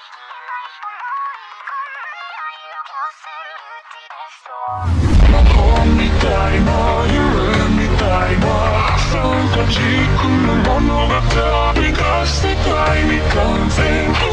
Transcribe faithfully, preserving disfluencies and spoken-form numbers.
魔法みたいな夢みたいなファンタジックな物語が世界に完全